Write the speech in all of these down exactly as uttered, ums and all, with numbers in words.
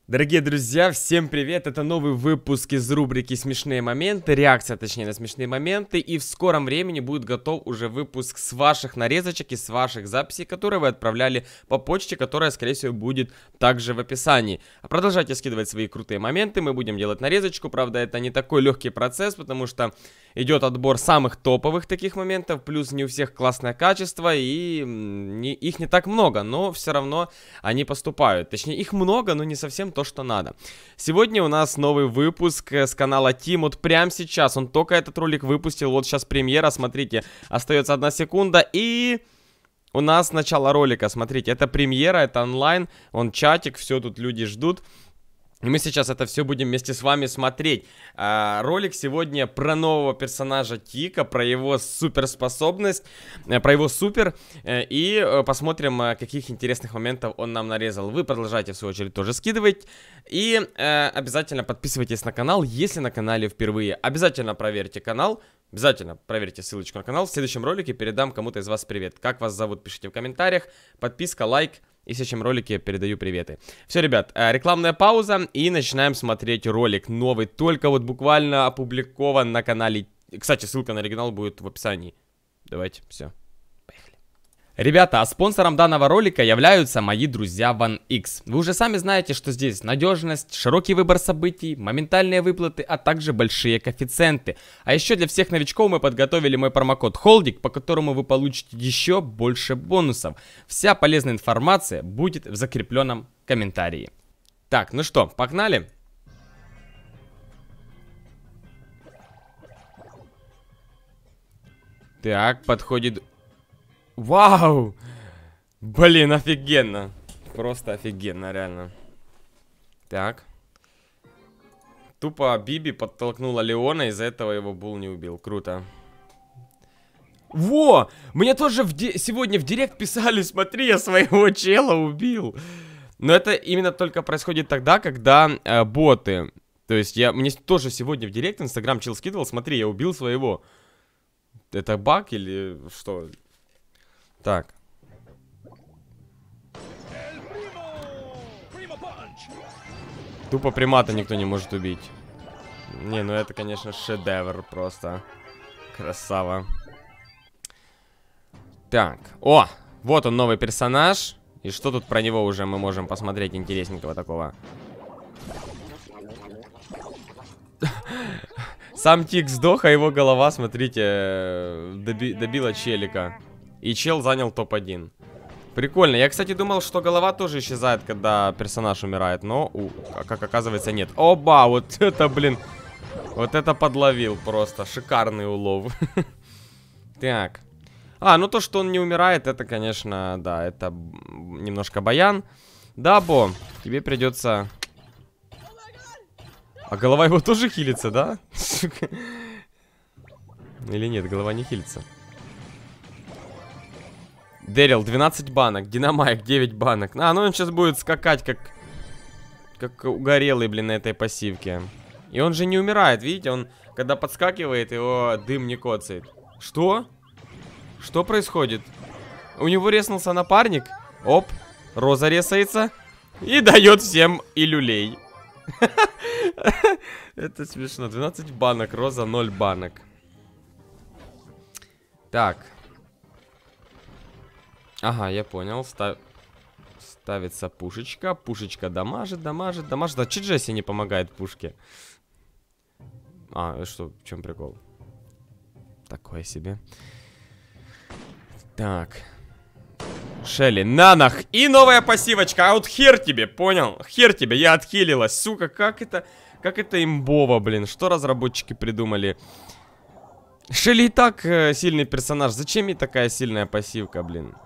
Дорогие друзья, всем привет! Это новый выпуск из рубрики «Смешные моменты», реакция, точнее, на смешные моменты. И в скором времени будет готов уже выпуск с ваших нарезочек и с ваших записей, которые вы отправляли по почте, которая, скорее всего, будет также в описании. Продолжайте скидывать свои крутые моменты, мы будем делать нарезочку. Правда, это не такой легкий процесс, потому что идет отбор самых топовых таких моментов, плюс не у всех классное качество, и не, их не так много, но все равно они поступают. Точнее, их много, но не совсем то, что надо. Сегодня у нас новый выпуск с канала Team. Вот прямо сейчас, он только этот ролик выпустил, вот сейчас премьера, смотрите, остается одна секунда, и у нас начало ролика, смотрите, это премьера, это онлайн, он чатик, все тут люди ждут. И мы сейчас это все будем вместе с вами смотреть. А, ролик сегодня про нового персонажа Тика, про его суперспособность, про его супер. И посмотрим, каких интересных моментов он нам нарезал. Вы продолжайте, в свою очередь, тоже скидывать. И э, обязательно подписывайтесь на канал, если на канале впервые. Обязательно проверьте канал. Обязательно проверьте ссылочку на канал. В следующем ролике передам кому-то из вас привет. Как вас зовут, пишите в комментариях. Подписка, лайк. И в следующем ролике передаю приветы. Все, ребят, рекламная пауза. И начинаем смотреть ролик новый. Только вот буквально опубликован на канале. Кстати, ссылка на оригинал будет в описании. Давайте, все. Поехали. Ребята, а спонсором данного ролика являются мои друзья One X. Вы уже сами знаете, что здесь надежность, широкий выбор событий, моментальные выплаты, а также большие коэффициенты. А еще для всех новичков мы подготовили мой промокод Холдик, по которому вы получите еще больше бонусов. Вся полезная информация будет в закрепленном комментарии. Так, ну что, погнали? Так, подходит... Вау! Блин, офигенно. Просто офигенно, реально. Так. Тупо Биби подтолкнула Леона, из-за этого его Бул не убил. Круто. Во! Мне тоже в ди... сегодня в директ писали, смотри, я своего чела убил. Но это именно только происходит тогда, когда э, боты. То есть я... Мне тоже сегодня в директ Инстаграм чел скидывал, смотри, я убил своего. Это баг или что? Так. Тупо примата никто не может убить. Не, ну это, конечно, шедевр просто. Красава. Так. О! Вот он, новый персонаж. И что тут про него уже мы можем посмотреть интересненького такого? Сам Тик сдох, а его голова, смотрите, доби добила челика. И чел занял топ один. Прикольно. Я, кстати, думал, что голова тоже исчезает, когда персонаж умирает. Но, у, как оказывается, нет. Оба! Вот это, блин. Вот это подловил просто. Шикарный улов. Так. А, ну то, что он не умирает, это, конечно, да, это немножко баян. Да, Бо, тебе придется... А голова его тоже хилится, да? Или нет, голова не хилится. Дэрил, двенадцать банок. Динамайк, девять банок. А, ну он сейчас будет скакать, как... Как угорелый, блин, на этой пассивке. И он же не умирает, видите? Он, когда подскакивает, его дым не коцает. Что? Что происходит? У него резнулся напарник. Оп, Роза резается. И дает всем и люлей. Это смешно. двенадцать банок, Роза ноль банок. Так. Ага, я понял. Став... Ставится пушечка. Пушечка дамажит, дамажит, дамажит. А че Джесси не помогает пушке? А, что, в чем прикол? Такое себе. Так. Шелли, нанах. И новая пассивочка. А вот хер тебе, понял? Хер тебе, я отхилилась. Сука, как это... Как это имбово, блин. Что разработчики придумали? Шелли и так э, сильный персонаж. Зачем ей такая сильная пассивка, блин?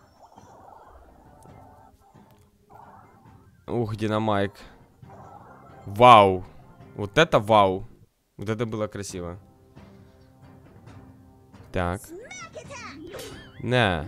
Ух, Динамайк. Вау. Вот это вау. Вот это было красиво. Так. На.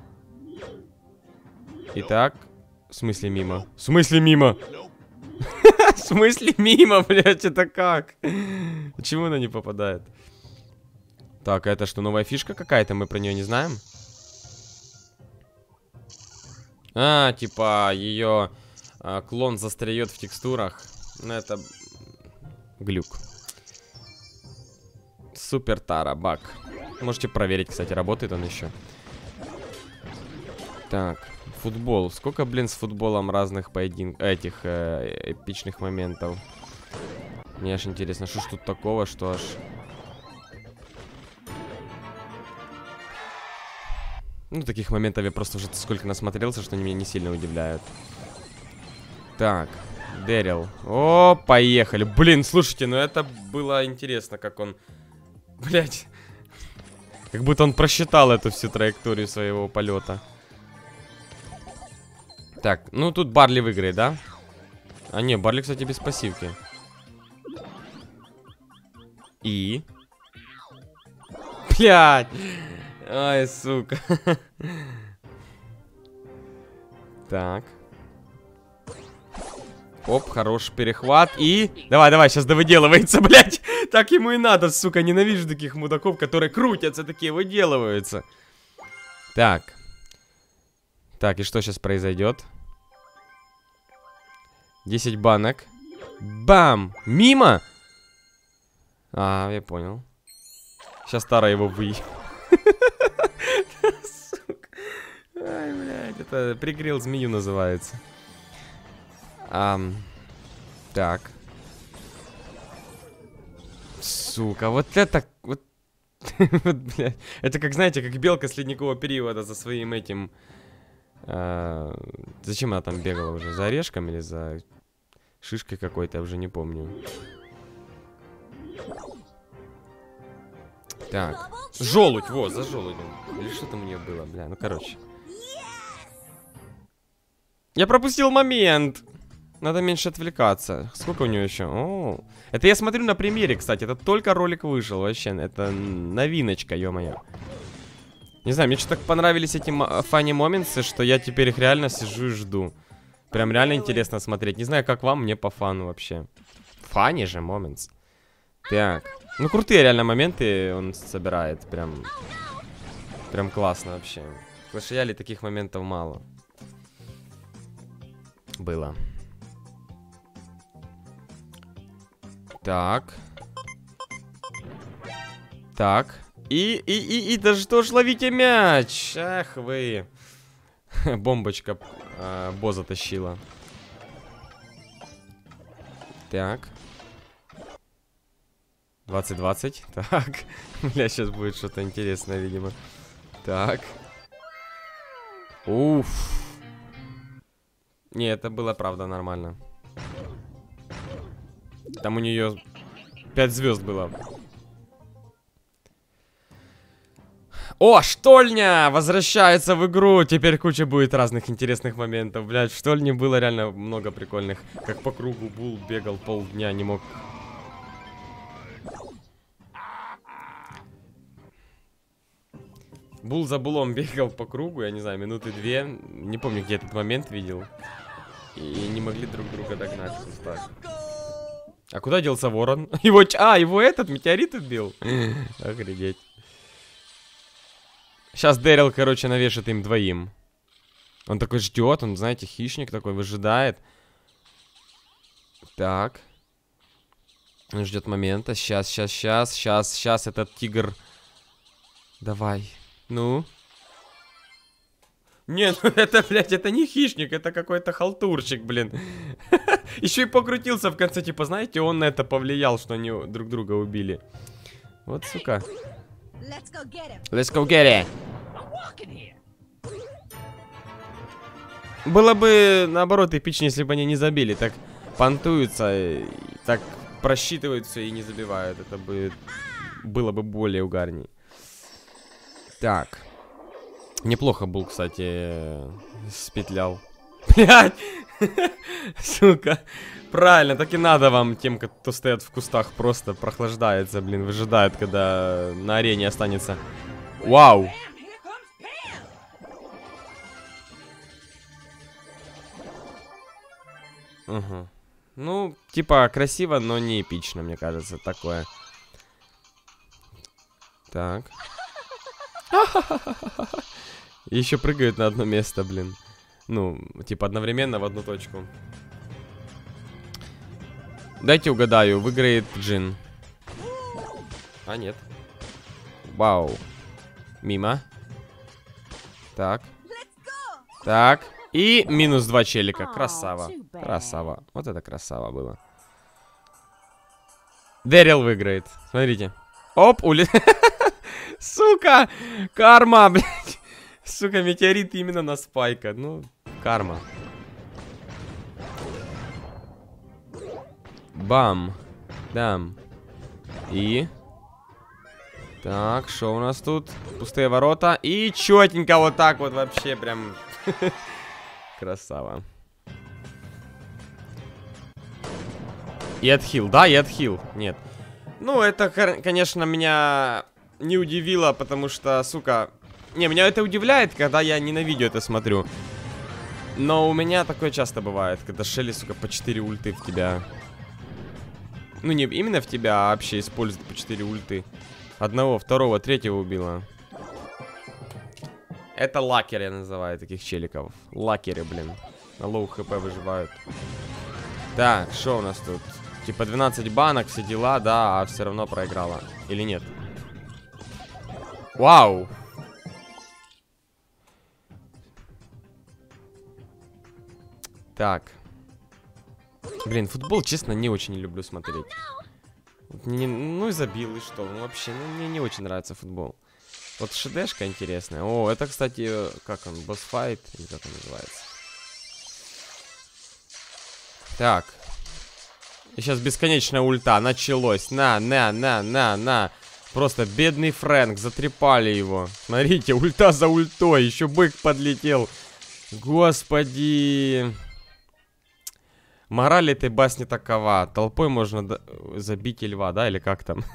Итак. В смысле мимо? В смысле мимо? В смысле мимо, блядь, это как? Почему она не попадает? Так, это что, новая фишка какая-то? Мы про нее не знаем? А, типа, ее а, клон застряет в текстурах. Ну, это глюк. Супер Тара, баг. Можете проверить, кстати, работает он еще. Так, футбол. Сколько, блин, с футболом разных поединков, этих э, эпичных моментов. Мне аж интересно, что ж тут такого, что аж... Ну, таких моментов я просто уже сколько насмотрелся, что они меня не сильно удивляют. Так, Дэрил. О, поехали. Блин, слушайте, ну это было интересно, как он... Блять. Как будто он просчитал эту всю траекторию своего полета. Так, ну тут Барли выиграет, да? А не, Барли, кстати, без пассивки. И... Блядь. Ай, сука. Так. Оп, хороший перехват. И... Давай, давай, сейчас довыделывается, блядь. Так ему и надо, сука. Ненавижу таких мудаков, которые крутятся, такие выделываются. Так. Так, и что сейчас произойдет? десять банок. Бам! Мимо! А, я понял. Сейчас Тара его вы... Сука. Ай, блядь, это пригрел змею называется. Ам, так. Сука, вот это... Вот, вот, блядь. Это как, знаете, как белка с ледникового периода за своим этим... А, зачем она там бегала уже? За орешком или за шишкой какой-то? Я уже не помню. Так. Желудь, вот, за желудем. Или что там у нее было, бля, ну короче. Я пропустил момент. Надо меньше отвлекаться. Сколько у нее еще? О, это я смотрю на примере, кстати. Это только ролик вышел вообще. Это новиночка, ё-моё. Не знаю, мне что-то так понравились эти фанни моменты, что я теперь их реально сижу и жду. Прям реально интересно смотреть. Не знаю, как вам, мне по фану вообще. Фанни же моментс. Так. Ну, крутые реально моменты он собирает. Прям... Прям классно вообще. В Clash Royale таких моментов мало. Было. Так. Так. И, и, и, и, да что ж ловите мяч? Ах вы. Бомбочка э, Боза тащила. Так. двадцать двадцать. Так. Бля, сейчас будет что-то интересное, видимо. Так. Уф. Не, это было правда нормально. Там у нее пять звезд было. О, штольня возвращается в игру. Теперь куча будет разных интересных моментов. Блядь, в штольне было реально много прикольных. Как по кругу Бул бегал полдня, не мог. Бул за Булом бегал по кругу, я не знаю, минуты две. Не помню, где этот момент видел. И не могли друг друга догнать. Так. А куда делся ворон? Его... А, его этот метеорит убил? Охренеть. Сейчас Дэрил, короче, навешает им двоим. Он такой ждет, он, знаете, хищник такой, выжидает. Так. Он ждет момента. Сейчас, сейчас, сейчас, сейчас, сейчас этот тигр. Давай. Ну. Нет, ну это, блядь, это не хищник, это какой-то халтурщик, блин. Еще и покрутился в конце, типа, знаете, он на это повлиял, что они друг друга убили. Вот, сука. Let's go get him. Let's go get it. Было бы, наоборот, эпичнее, если бы они не забили. Так понтуются, так просчитывают все и не забивают. Это бы было бы более угарней. Так. Неплохо был, кстати, спетлял. Блядь! Сука. Правильно, так и надо вам, тем, кто стоят в кустах, просто прохлаждается, блин, выжидает, когда на арене останется. Вау! Угу. Ну, типа, красиво, но не эпично, мне кажется, такое. Так. Еще прыгают на одно место, блин. Ну, типа, одновременно в одну точку. Дайте угадаю, выиграет Джин. А, нет. Вау. Мимо. Так. Так. И минус два челика. Красава. Красава. Вот это красава было. Дэрил выиграет. Смотрите. Оп, улет. Сука! Карма, блядь. Сука, метеорит именно на Спайка. Ну, карма. Бам. Дам. И... Так, что у нас тут? Пустые ворота. И четенько вот так вот вообще прям. Красава. И отхил, да, и отхил. Нет. Ну, это, конечно, меня не удивило, потому что, сука... Не, меня это удивляет, когда я не на видео это смотрю. Но у меня такое часто бывает, когда Шелли, сука, по четыре ульты в тебя. Ну, не именно в тебя, а вообще использует по четыре ульты. Одного, второго, третьего убила. Это лакеры, я называю таких челиков. Лакеры, блин. На лоу хп выживают. Так, что у нас тут? Типа двенадцать банок, все дела, да, а все равно проиграла. Или нет? Вау! Так. Блин, футбол, честно, не очень люблю смотреть. Не, ну и забил, и что? Ну вообще, ну, мне не очень нравится футбол. Вот шедешка интересная. О, это, кстати, как он, босс-файт? Или как он называется? Так. И сейчас бесконечная ульта. Началось. На, на, на, на, на. Просто бедный Фрэнк. Затрепали его. Смотрите, ульта за ультой. Еще бык подлетел. Господи. Мораль этой басни такова. Толпой можно забить и льва, да? Или как там?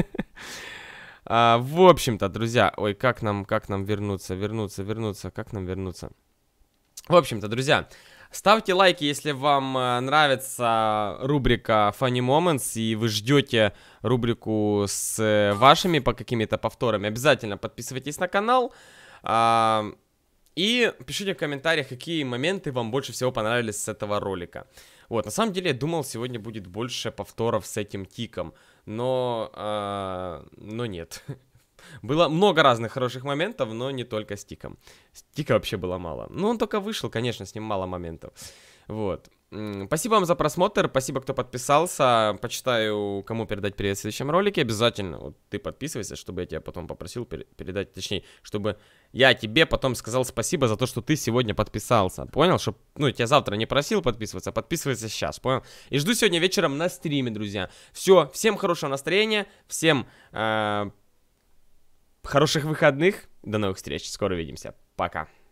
а, в общем-то, друзья. Ой, как нам, как нам вернуться? Вернуться, вернуться. Как нам вернуться? В общем-то, друзья. Ставьте лайки, если вам э, нравится рубрика Funny Moments. И вы ждете рубрику с э, вашими по какими-то повторами. Обязательно подписывайтесь на канал. Э, и пишите в комментариях, какие моменты вам больше всего понравились с этого ролика. Вот, на самом деле, я думал, сегодня будет больше повторов с этим тиком, но, э, но нет. Было много разных хороших моментов, но не только с тиком. Тика вообще было мало. Ну, он только вышел, конечно, с ним мало моментов. Вот. Спасибо вам за просмотр, спасибо, кто подписался. Почитаю, кому передать привет в следующем ролике. Обязательно, вот ты подписывайся, чтобы я тебя потом попросил передать, точнее, чтобы я тебе потом сказал спасибо за то, что ты сегодня подписался. Понял? Чтоб, ну, я тебя завтра не просил подписываться, а подписывайся сейчас, понял? И жду сегодня вечером на стриме, друзья. Все, всем хорошего настроения, всем э, хороших выходных. До новых встреч, скоро увидимся. Пока.